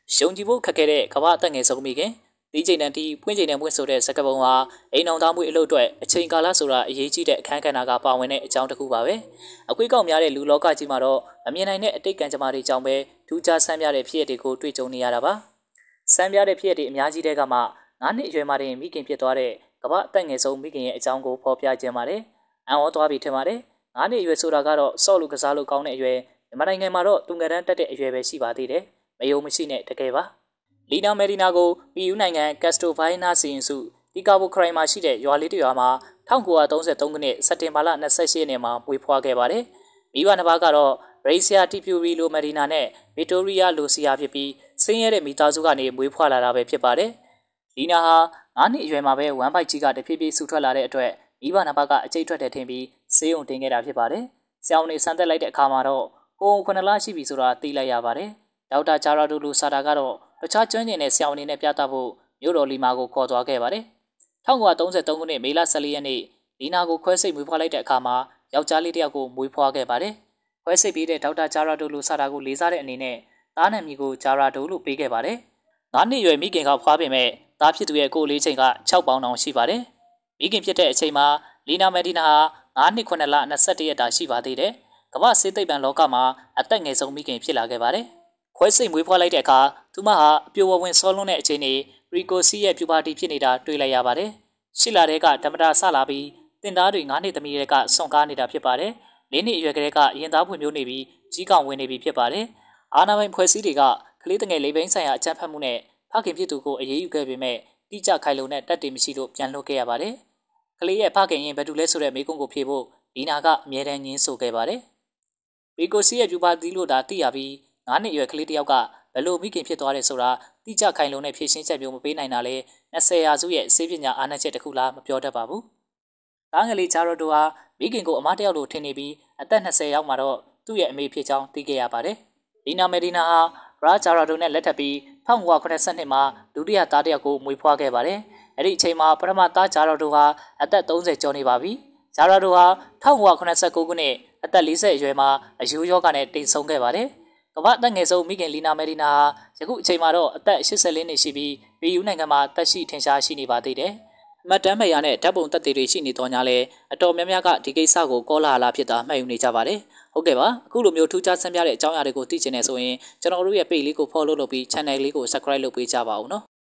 ယုံကြည်ဖို့ခက်ခဲတဲ့ကမ္ဘာအသက်ငယ်ဆုံးမိခင်ဒီချိန်တန်တီပွင့်ချိန်တန်ပွင့်ဆိုတဲ့စကားပုံဟာအိမ်အောင်သားမှုအလုပ်အတွက်အချိန်ကာလဆိုတာအရေးကြီးတဲ့အခန်းကဏ္ဍကပါဝင်တဲ့အကြောင်းတစ်ခုပါပဲအကွေးကောက်များတဲ့လူလောကကြီးမှာတော့အမြင်နိုင်တဲ့အတိတ်ကံကြမ္မာတွေကြောင့်ပဲထူးခြားဆန်းပြတဲ့ဖြစ်ရပ်တွေကိုတွေ့ကြုံနေရတာပါဆန်းပြတဲ့ဖြစ်ရပ်တွေအများကြီးတဲ့ကမှ9နှစ်အရွယ်မှာတင်မိခင်ဖြစ်သွားတဲ့ကမ္ဘာအသက်ငယ်ဆုံးမိခင်ရဲ့အကြောင်းကိုဖော်ပြခြင်းပါတယ်အံ့ဩသွားပြီထင်ပါတယ်9နှစ်အရွယ်ဆိုတာကတော့စော့လူကစားလို့ကောင်းတဲ့အရွယ်မြန်မာနိုင်ငံမှာတော့သူငယ်တန်းတက်တဲ့အရွယ်ပဲရှိပါသေးတယ်မယုံမရှိနဲ့တကယ်ပါလီနာမယ်ဒီနာကိုပြည်ယူနိုင်ငံကက်စတိုဘိုင်နာစီရင်စုဒီကာဘိုခရိုင်မှာရှိတဲ့ရွာလေးတစ်ရွာမှာ1933ခုနှစ်စက်တင်ဘာလ28ရက်နေ့မှာမွေးဖွားခဲ့ပါတယ်။မိဘနှစ်ပါးကတော့ရေဆီယာတီဖြူရီလိုမယ်ဒီနာနဲ့ဗီတိုရီယာလိုစီယာဖြစ်ပြီးဆင်းရဲတဲ့မိသားစုကနေမွေးဖွားလာတာပဲဖြစ်ပါတယ်။လီနာဟာ9နှစ်အရွယ်မှာပဲဝမ်ဘိုက်ကြီးကတဖြည်းဖြည်းဆူထွက်လာတဲ့အတွက်မိဘနှစ်ပါးကအကျိတ်ထွက်တဲ့ထင်ပြီးဆေးရုံတင်ခဲ့တာဖြစ်ပါတယ်။ဆရာဝန်တွေဆန်းသက်လိုက်တဲ့အခါမှာတော့ကိုယ်9လရှိပြီဆိုတာသိလိုက်ရပါတယ်။ဒေါက်တာဂျာရာဒိုလိုဆာတာကတော့တခြားကျွမ်းကျင်တဲ့ဆရာဝန်တွေနဲ့ပြသဖို့မြို့တော်လီမာကိုခေါ်သွားခဲ့ပါတယ်။1933ခုနှစ်မေလ14ရက်နေ့လီနာကိုခွဲစိတ်မွေးဖွားလိုက်တဲ့အခါမှာယောက်ျားလေးတစ်ယောက်ကိုမွေးဖွားခဲ့ပါတယ်။ခွဲစိတ်ပြီးတဲ့ဒေါက်တာဂျာရာဒိုလိုဆာတာကိုလေးစားတဲ့အနေနဲ့သားနာမည်ကိုဂျာရာဒိုလို့ပေးခဲ့ပါတယ်။9နှစ်ရွယ်မိခင်ကဖွားပေမဲ့သားဖြစ်သူရဲ့ကိုယ်လေးချိန်က6ပေါင်တောင်ရှိပါတယ်။မိခင်ဖြစ်တဲ့အချိန်မှာလီနာမယ်ဒီနာဟာ9နှစ်9လ21ရက်တာရှိပါသေးတယ်။ကမ္ဘာစေသိပ္ပံလောကမှာအသက်ငယ်ဆုံးမိခင်ဖြစ်လာခဲ့ပါတယ်။ခွဲစိတ်မွေးဖွားလိုက်တဲ့အခါသူမဟာအပြိုဝဝင်ဆောလွန်းတဲ့အချိန်နဲ့ရီကိုစီရဲ့ပြူပါတီဖြစ်နေတာတွေ့လိုက်ရပါတယ်။ရှိလာတဲ့ကဓမ္မတာဆလာပြီးတင်သားတွေ9နှစ်သမီးတွေကစွန့်ကားနေတာဖြစ်ပါတယ်။၄နှစ်အရွယ်ကလေးကရင်သားဖွံ့ဖြိုးနေပြီးကြီးကောင်ဝင်နေပြီဖြစ်ပါတယ်။အာနာပိုင်ဖွဲ့စည်းတွေကကလေးတငယ်လေးဘိန်းဆိုင်ရာအကြမ်းဖက်မှုနဲ့ဖခင်ဖြစ်သူကိုအေးအေးယူခဲ့ပေမဲ့တိကျခိုင်လုံတဲ့တက်တည်မရှိလို့ပြန်လွှတ်ခဲ့ရပါတယ်။ကလေးရဲ့ဖခင်ရင်ဘယ်သူလဲဆိုတဲ့မေးခွန်းကိုဖြေဖို့ဒီနာကအမြဲတမ်းညင်းဆိုခဲ့ပါတယ်။ရီကိုစီရဲ့ပြူပါတီလို့သာသိရပြီး9နှစ်အရွယ်ကလေးတစ်ယောက်ကဘယ်လိုမိခင်ဖြစ်သွားတယ်ဆိုတာတိကျခိုင်လုံတဲ့ဖြေရှင်းချက်မျိုးမပေးနိုင်တာလေ20ရာစုရဲ့စေပညာအားနည်းချက်တစ်ခုလားမပြောတတ်ပါဘူး။သားငယ်လေးဂျာရိုဒိုဟာမိခင်ကိုအမတယောက်လိုထင်နေပြီးအသက်20ရောက်မှာတော့သူ့ရဲ့အမေဖြစ်ကြောင်းသိခဲ့ရပါတယ်။လီနာမယ်ဒီနာဟာရာဂျာရိုဒိုနဲ့လက်ထပ်ပြီး1982မှာဒုတိယသားတစ်ယောက်ကိုမွေးဖွားခဲ့ပါတယ်။အဲ့ဒီအချိန်မှာပထမသားဂျာရိုဒိုဟာအသက်30ကျော်နေပါပြီ။ဂျာရိုဒိုဟာ1989ခုနှစ်အသက်40အရွယ်မှာအယူရောဂါနဲ့တိမ်ဆုံခဲ့ပါတယ်။ကမ္ဘာအသက်ငယ်ဆုံးမိခင်လီနာမယ်ဒီနာဟာယခုအချိန်မှာတော့အသက်84နှစ်ရှိပြီးပြည်ယူနိုင်ငံမှာသက်ရှိထင်ရှားရှိနေပါသေးတယ်။မှတ်တမ်းမရနဲ့ဓာတ်ပုံသက်သေတွေရှိနေတော့ညာလဲအတော်များများကဒီကိစ္စကိုကောလာလာဖြစ်တာမှတ်ယူနေကြပါတယ်။ဟုတ်ကဲ့ပါအခုလိုမျိုးထူးခြားဆန်းပြတဲ့အကြောင်းအရာတွေကိုသိချင်နေဆိုရင်ကျွန်တော်တို့ရဲ့ page လေးကို follow လုပ်ပြီး channel လေးကို subscribe လုပ်ပေးကြပါဦးနော်။